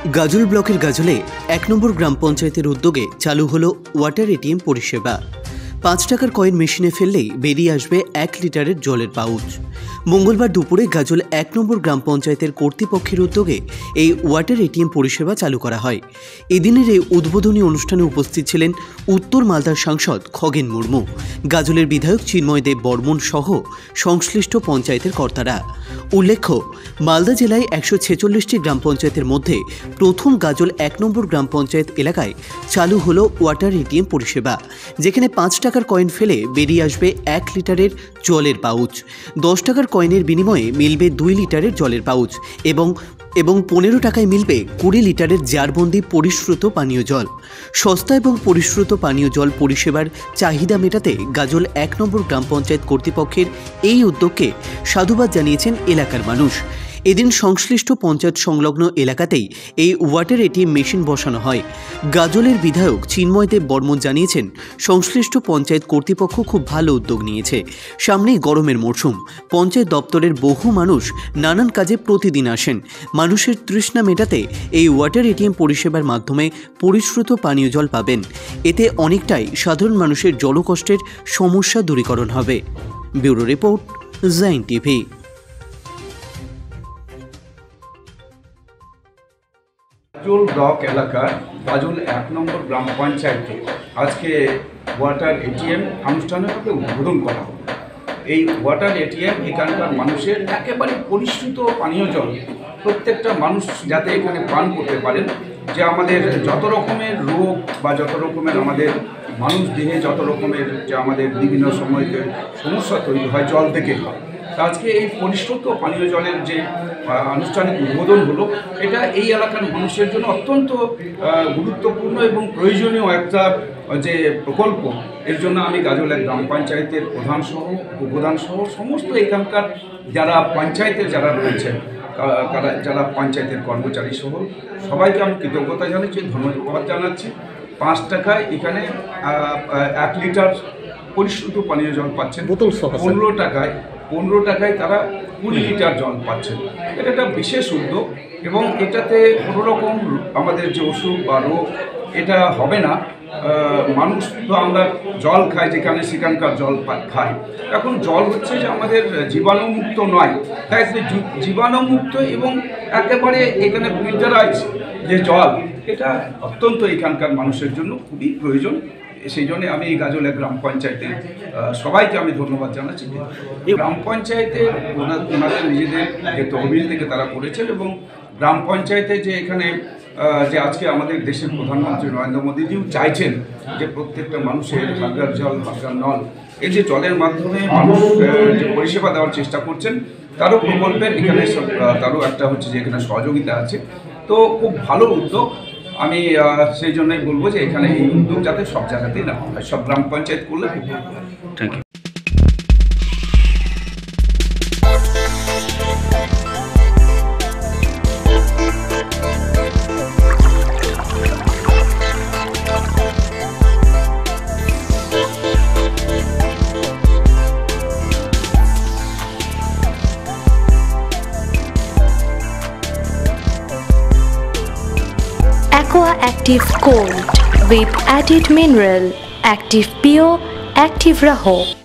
গাজল ব্লকের গাজলে ১ নম্বর গ্রাম পঞ্চায়েতের উদ্যোগে চালু হলো ওয়াটার এটিএম পরিষেবা। ৫ টাকার কয়েন মেশিনে ফেললেই বেরিয়ে আসবে ১ লিটারের জলের পাউচ। মঙ্গলবার দুপুরে গাজল ১ নম্বর গ্রাম পঞ্চায়েতের কর্তৃপক্ষের উদ্যোগে এই ওয়াটার এটিএম পরিষেবা চালু করা হয়। এদিনের এই উদ্বোধনী অনুষ্ঠানে উপস্থিত ছিলেন উত্তর মালদার সাংসদ খগেন মুর্মু, গাজলের বিধায়ক চিন্ময় দেব বর্মন সহ সংশ্লিষ্ট পঞ্চায়েতের কর্তারা। উল্লেখ্য, মালদা জেলায় ১৪৬টি গ্রাম পঞ্চায়েতের মধ্যে প্রথম গাজল ১ নম্বর গ্রাম পঞ্চায়েত এলাকায় চালু হলো ওয়াটার এটিএম পরিষেবা, যেখানে ৫ টাকার কয়েন ফেলে বেরিয়ে আসবে ১ লিটারের জলের পাউচ। ১০ টাকার কয়েনের বিনিময়ে মিলবে ২ লিটারের জলের পাউচ এবং ১৫ টাকায় মিলবে ২০ লিটারের জারবন্দি পরিশ্রুত পানীয় জল। সস্তা এবং পরিশ্রুত পানীয় জল পরিষেবার চাহিদা মেটাতে গাজল ১ নম্বর গ্রাম পঞ্চায়েত কর্তৃপক্ষের এই উদ্যোগকে সাধুবাদ জানিয়েছেন এলাকার মানুষ। এদিন সংশ্লিষ্ট পঞ্চায়েত সংলগ্ন এলাকাতেই এই ওয়াটার এটিএম মেশিন বসানো হয়। গাজলের বিধায়ক চিন্ময় দেব বর্মন জানিয়েছেন, সংশ্লিষ্ট পঞ্চায়েত কর্তৃপক্ষ খুব ভালো উদ্যোগ নিয়েছে। সামনেই গরমের মরশুম, পঞ্চায়েত দপ্তরের বহু মানুষ নানান কাজে প্রতিদিন আসেন। মানুষের তৃষ্ণা মেটাতে এই ওয়াটার এটিএম পরিষেবার মাধ্যমে পরিশ্রুত পানীয় জল পাবেন। এতে অনেকটাই সাধারণ মানুষের জলকষ্টের সমস্যা দূরীকরণ হবে। Bureau report, Zain TV. Gazole block এলাকার গাজল ১ নম্বর গ্রাম পঞ্চায়েতে আজকে ওয়াটার এটিএম আনুষ্ঠানিকভাবে উদ্বোধন করা হলো। এই ওয়াটার এটিএম এখানকার মানুষের একেবারে পরিশ্রুত পানীয় জল প্রত্যেকটা মানুষ যাতে এখানে পান করতে পারেন, যে আমাদের যত রকমের রোগ বা যত রকমের আমাদের মানুষ দেহে যত রকমের যে আমাদের বিভিন্ন সময়তে সমস্যা তৈরি হয় জল থেকে হয়, আজকে এই পরিশ্রুত পানীয় জলের যে আনুষ্ঠানিক উদ্বোধন হলো, এটা এই এলাকার মানুষের জন্য অত্যন্ত গুরুত্বপূর্ণ এবং প্রয়োজনীয় একটা যে প্রকল্প। এর জন্য আমি গাজল গ্রাম পঞ্চায়েতের প্রধানসহ উপপ্রধানসহ সমস্ত এখানকার যারা পঞ্চায়েতের যারা রয়েছেন, যারা পঞ্চায়েতের কর্মচারী সহ সবাইকে আমি কৃতজ্ঞতা জানাচ্ছি, ধন্যবাদ জানাচ্ছি। ৫ টাকায় এখানে ১ লিটার পরিশ্রুত পানীয় জল পাচ্ছেন, ১৫ টাকায় তারা ২০ লিটার জল পাচ্ছেন। এটা একটা বিশেষ উদ্যোগ এবং এটাতে কোনো রকম আমাদের যে অসুখ বা রোগ এটা হবে না। মানুষ তো আমরা জল খাই, যেখানে সেখানকার জল খাই। এখন জল হচ্ছে যে আমাদের জীবাণুমুক্ত নয়, তাই জীবাণুমুক্ত এবং একেবারে এখানে ফিল্টারাইজ যে জল, এটা অত্যন্ত এখানকার মানুষের জন্য খুবই প্রয়োজন। সেই জন্যে আমি এই গাজল গ্রাম পঞ্চায়েতে সবাইকে আমি ধন্যবাদ জানাচ্ছি। এই গ্রাম পঞ্চায়েতে ওনাদের নিজেদের যে তহবিল থেকে তারা করেছেন এবং গ্রাম পঞ্চায়েতে যে এখানে যে আজকে আমাদের দেশের প্রধানমন্ত্রী নরেন্দ্র মোদীজিও চাইছেন যে প্রত্যেকটা মানুষের হালকার জল হালকার নল, এই যে জলের মাধ্যমে মানুষ যে পরিষেবা দেওয়ার চেষ্টা করছেন, তারও প্রকল্পের এখানে তারও একটা হচ্ছে যে এখানে সহযোগিতা আছে। তো খুব ভালো উদ্যোগ। আমি সেই জন্যই বলবো যে এখানে এই উদ্যোগ যাতে সব জায়গাতেই না হয়, সব গ্রাম পঞ্চায়েত করলে খুব ভালো হয়। Thank you. Aqua Active Gold with added mineral, Active Pure, Active Raho.